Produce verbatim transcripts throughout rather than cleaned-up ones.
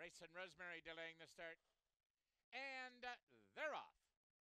Race and Rosemary delaying the start. And uh, they're off.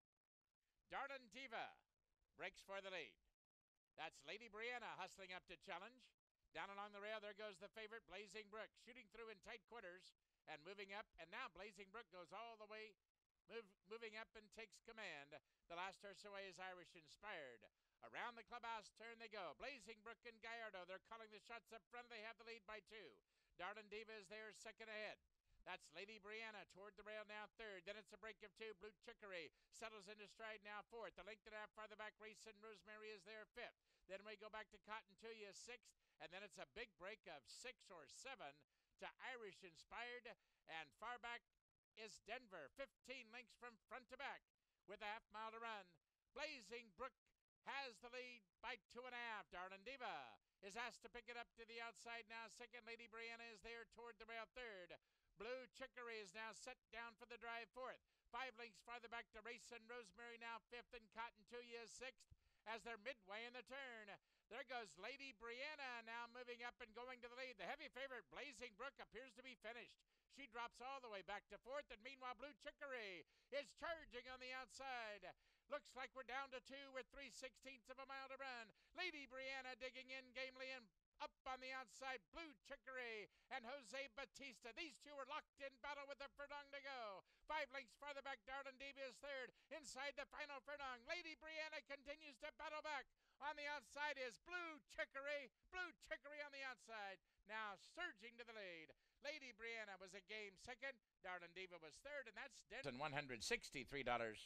Darlin Diva breaks for the lead. That's Lady Brianna hustling up to challenge. Down along the rail, there goes the favorite, Blazing Brook, shooting through in tight quarters and moving up. And now Blazing Brook goes all the way, move, moving up and takes command. The last horse away is Irish Inspired. Around the clubhouse turn they go. Blazing Brook and Gallardo, they're calling the shots up front. They have the lead by two. Darlin Diva is there second ahead. That's Lady Brianna toward the rail now third. Then it's a break of two. Blue Chicory settles into stride now fourth. The length and a half farther back, Race and Rosemary is there fifth. Then we go back to Cotton Tuya sixth. And then it's a big break of six or seven to Irish Inspired. And far back is Denver. fifteen lengths from front to back with a half mile to run. Blazing Brook has the lead by two and a half. Darlin Diva is asked to pick it up to the outside now. Second, Lady Brianna is there toward the rail third. Blue Chicory is now set down for the drive fourth. Five lengths farther back to Race and Rosemary now fifth, and Cotton Tuya is sixth as they're midway in the turn. There goes Lady Brianna now moving up and going to the lead. The heavy favorite, Blazing Brook, appears to be finished. She drops all the way back to fourth, and meanwhile Blue Chicory is charging on the outside. Looks like we're down to two with three sixteenths of a mile to run. Lady Brianna digging in gamely and up on the outside, Blue Chicory and Jose Batista. These two are locked in battle with a furlong to go. Five lengths farther back, Darlin Diva is third. Inside the final furlong, Lady Brianna continues to battle back. On the outside is Blue Chicory. Blue Chicory on the outside. Now surging to the lead. Lady Brianna was a game second. Darlin Diva was third, and that's dead. one hundred sixty-three dollars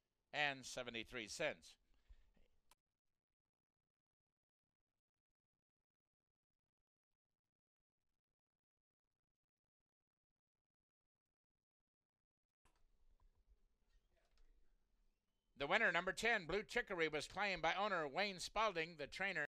and seventy-three cents. The winner, number ten, Blue Chicory, was claimed by owner Wayne Spalding, the trainer.